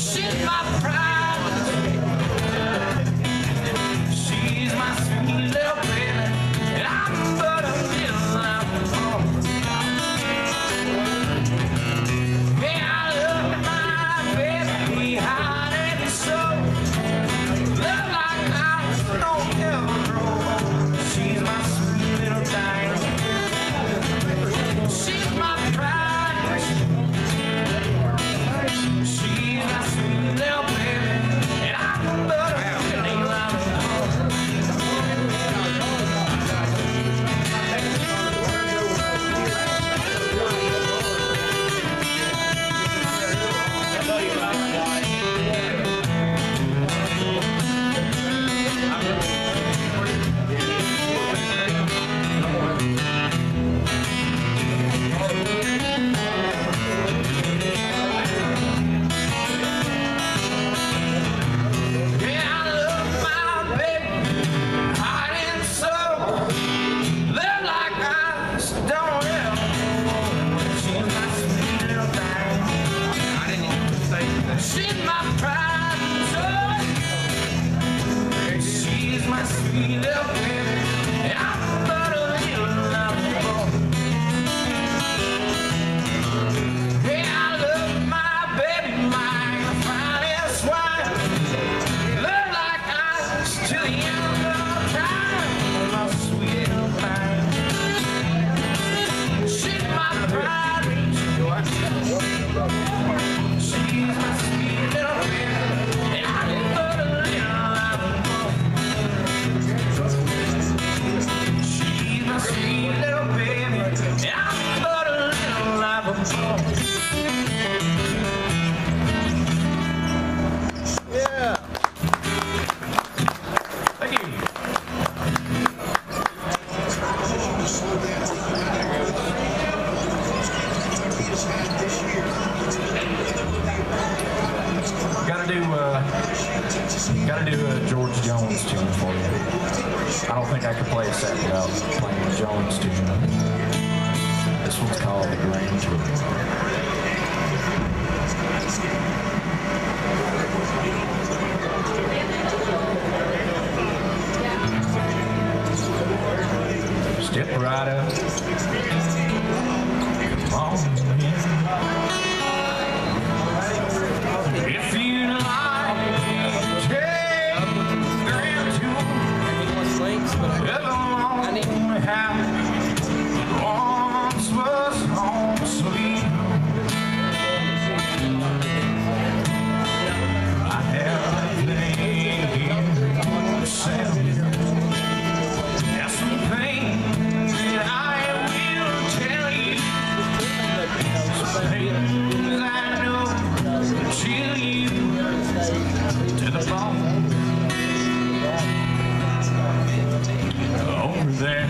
She's my pride. She's my sweet little baby, and I'm but a little out of home. Hey, I love my baby, hot and soul. Love like ours don't ever grow. She's my sweet little diamond. She's my pride. She's my sweet little baby, and I'm but a little out of home. She's my pride and joy. She's my sweet little baby, and I'm but a little out of home. Hey, I love my baby, my finest wine. Love like ice till the end of time. My sweet little thing. She's my pride. She's my sweet little baby, and I'm but a little out of home. She's my sweet little baby, and I'm but a little out of home. Yeah. Thank you. Gotta do a George Jones tune for you. I don't think I could play a set without playing a Jones tune. This one's called The Grand Tour. Step right up. Come on in. If you like, take the Grand Tour. I need one house once was home sweet. I have laid here myself. There's some things that I will tell you. Some things I know will chill you to the bone. Over there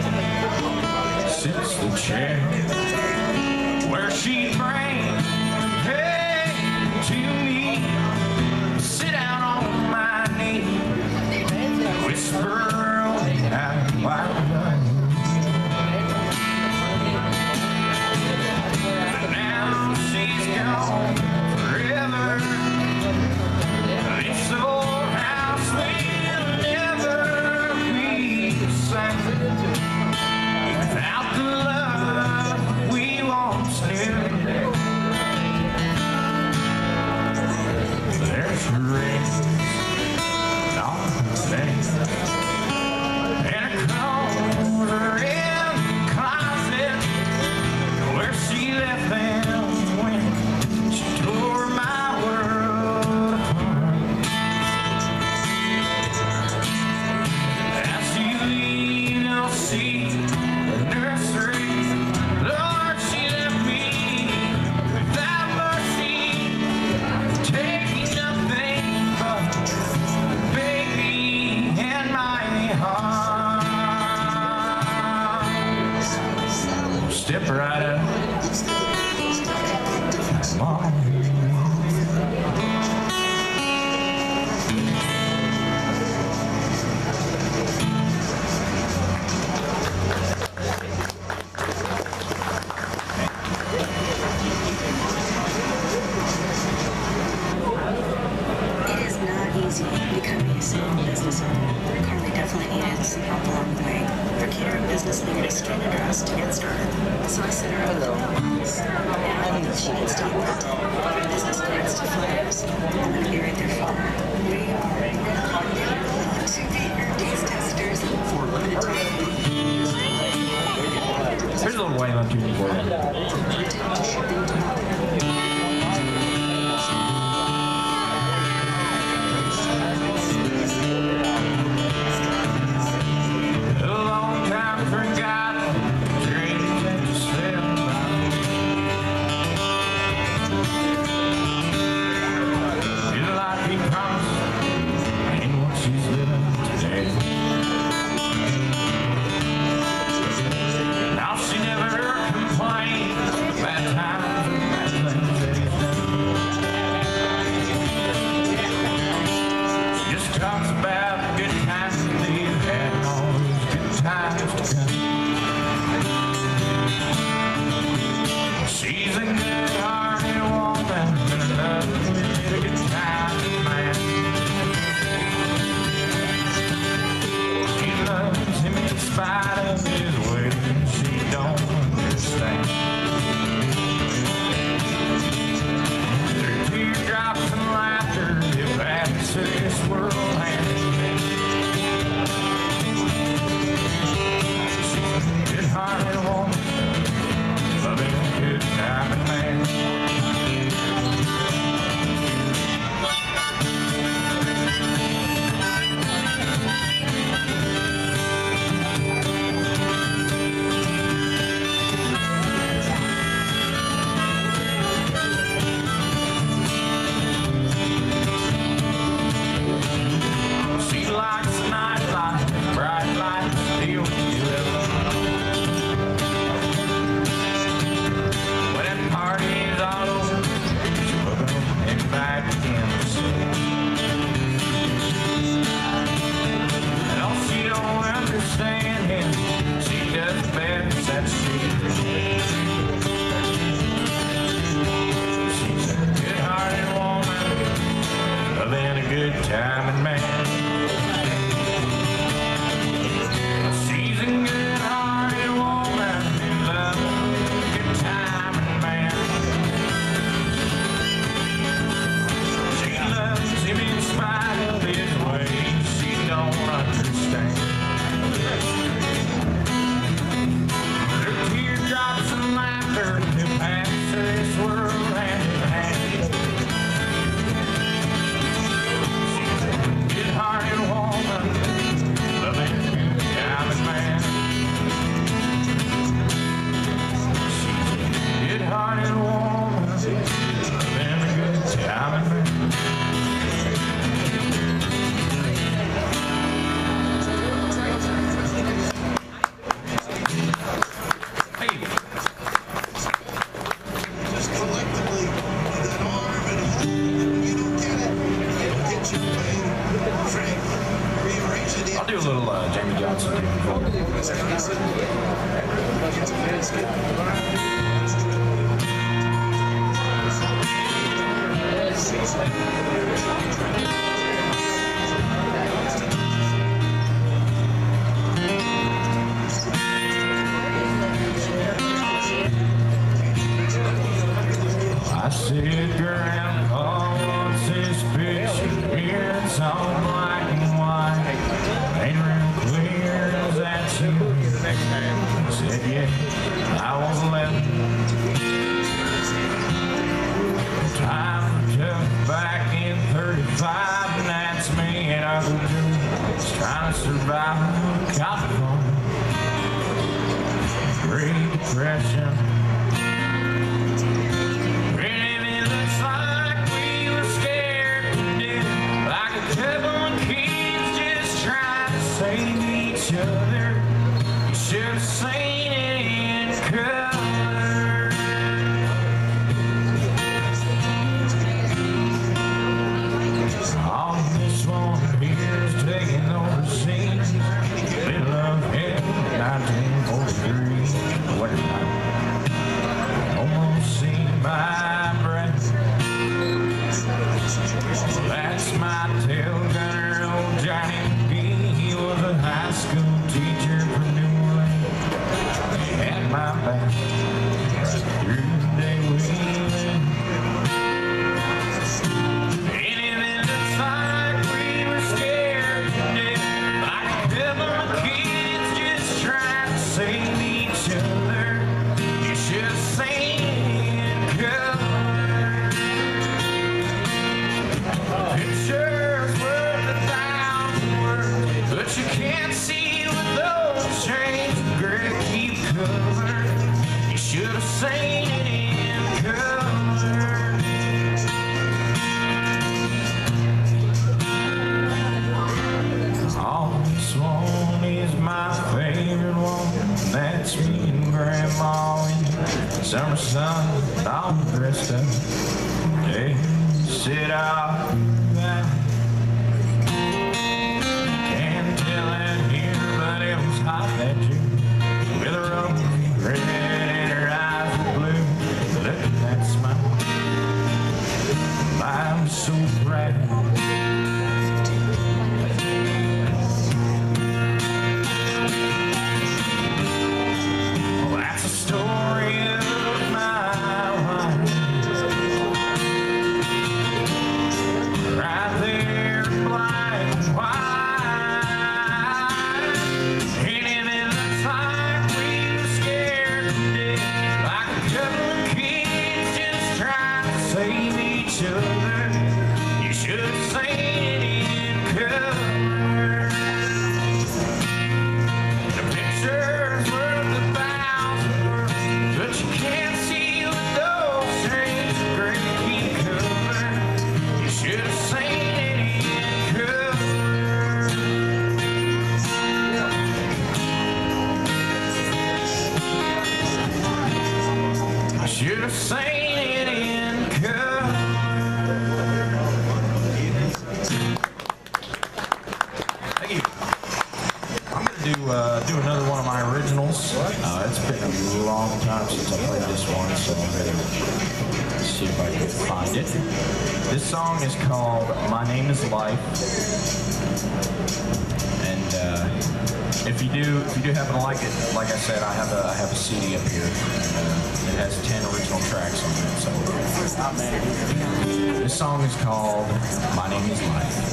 sits the chair where she brings hay to me. Sit down on my knee, whisper out loud. But now she's gone forever. This old house will never be the same without the love So Carly definitely needed some help along the way. Her catering business needed a street address to get started. So I set her up with coupons. And she needs to get that business cards to flyers. I'm going to be right there for her. We are ready to be your taste testers for a limited time. Here's a little Wayland tune for you. Shipping tomorrow. She's a good-hearted woman and a good time man. She loves him in spite of his ways. She don't understand. Through teardrops and laughter, they pass through this world hand in hand. She's a good-hearted woman, loving a good time and man. She likes the nightlife, bright lights, steel wheels. Party's all over, she'll hook 'em and back again. And all she don't understand him, she does the best that she can. She's a good-hearted woman, loving a good time and man. She's a good-hearted woman, loving a good time and man. Him in spite of his ways, she don't understand. Through teardrops and laughter, they pass through this world hand in hand. She's a good-hearted woman, loving a good time and man. She's a good-hearted woman, loving a good time and man. I'll do a little Jamie Johnson too. I sit grandpa wants his picture here, it's all black and white. Ain't real clear, is that you? Said yeah, I was 11. Time took back in 35, and that's me and Uncle Joe trying to survive California. Great Depression. Really, it looks like we were scared to death, like a couple stuff. They sit out back. Can't tell that here, but it was hot that June. With a rope red and her eyes were blue. Look at that smile. I'm so proud. Well, that's a story of my life. Right there in black and white. And it looks like we were scared to death, like a couple of kids just trying to save each other. You should have seen it in color. The picture's worth 1,000 words, but you can't see with those strings of gray keep cover. You should have seen it in color. I should have seen it in color. Thank you. I'm gonna do another one of my originals. It's been a long time since I played this one, so I'm gonna see if I can find it. This song is called "My Name Is Life," and if you do happen to like it, like I said, I have a CD up here. It has 10 original tracks on it. So this song is called "My Name Is Life."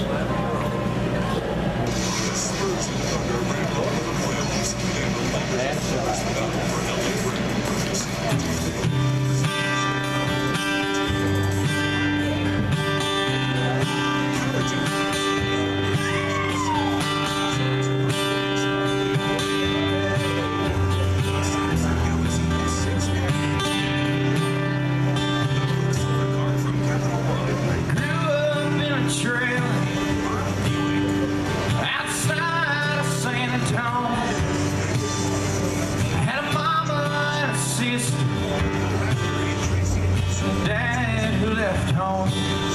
Dad who left home.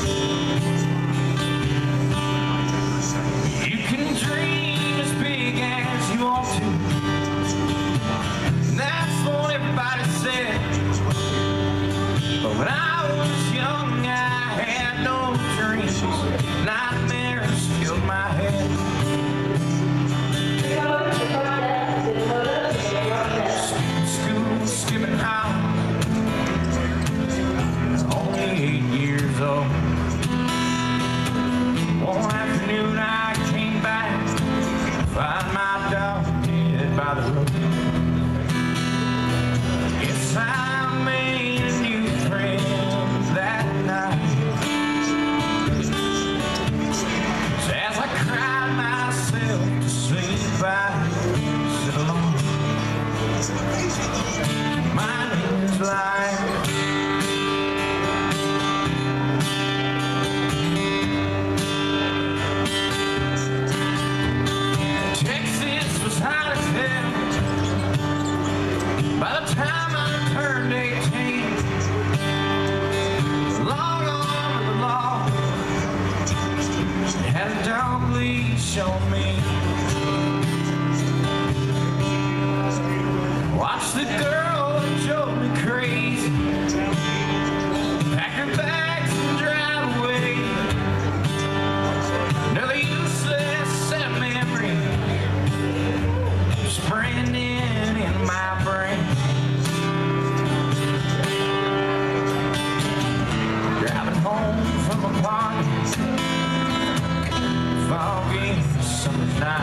You can dream as big as you want to. That's what everybody said. But when I was young, I had no dreams. Nightmares filled my head. School, skipping high. 8 years old. One afternoon I came back to find my dog dead by the road. Yes, I made a new friend that night. So as I cried myself to sleep, I said alone, my name is Life. By the time I turned 18, the long arm of the law had a dog leash on me. Watched the girl that drove me crazy pack her bags and drive away. Another useless set memory spraying in my brain. Driving home from a party, foggy summer's night.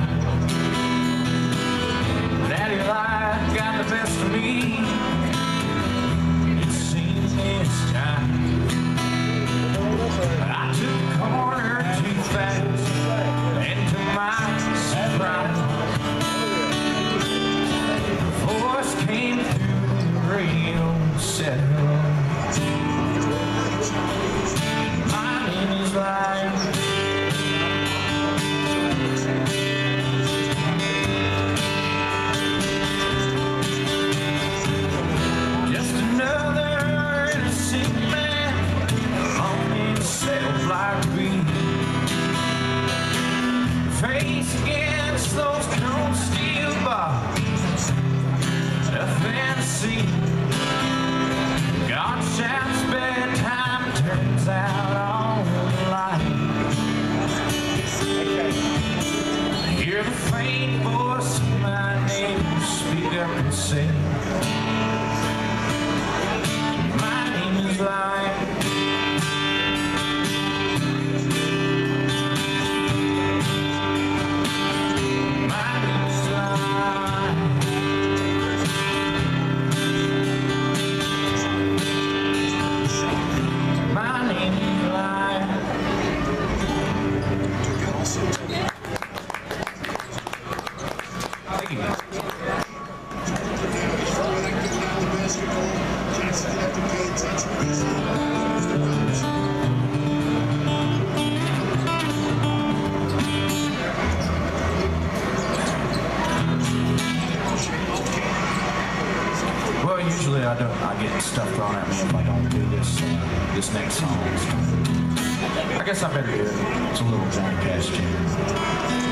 gonna do this next song. I guess I better do it. It's a little Johnny Cash tune.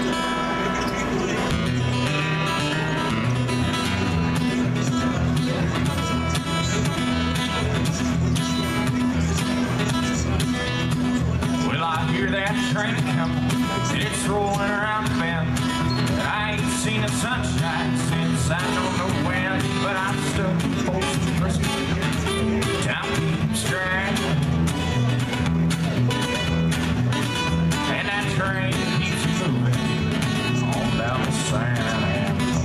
That train coming, it's rolling around the bend. I ain't seen the sunshine since I don't know when, but I'm stuck posting Christmas. Time keeps dragging, and that train keeps moving on down the San Antonio.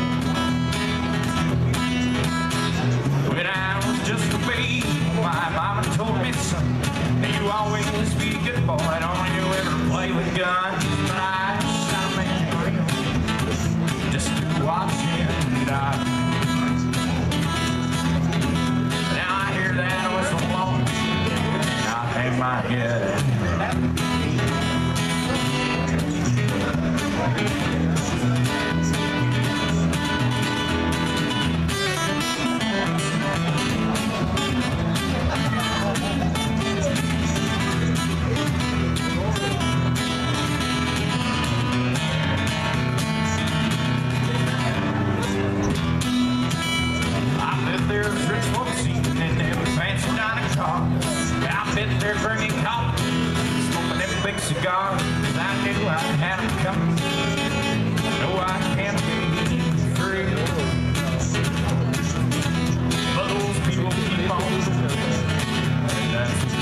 When I was just a baby, my mama told me, son, you always be a good boy, don't you ever play with guns. But I shot a man just to watch him die. Now I hear that whistle blowing, I hang my head. They're bringing coffee, smoking them big cigars. I knew I had them coming. No, I can't be free. But those people keep on doing, and that's the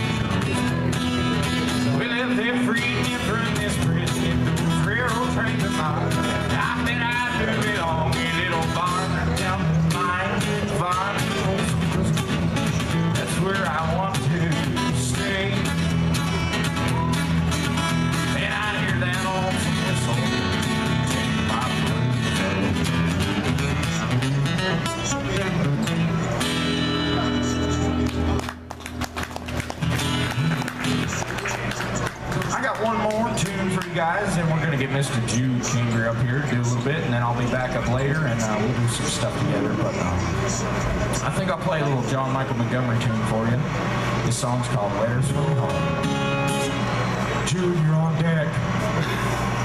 story. Well, if they're freeing you from this prison, if those railroad trains are mine, I bet I do belong in a little barn down the line, farm. That's where I want to. I got one more tune for you guys, and we're going to get Mr. Jude Chamber up here to do a little bit, and then I'll be back up later, and we'll do some stuff together. But I think I'll play a little John Michael Montgomery tune for you. This song's called Letters from Home. Jude, you're on deck.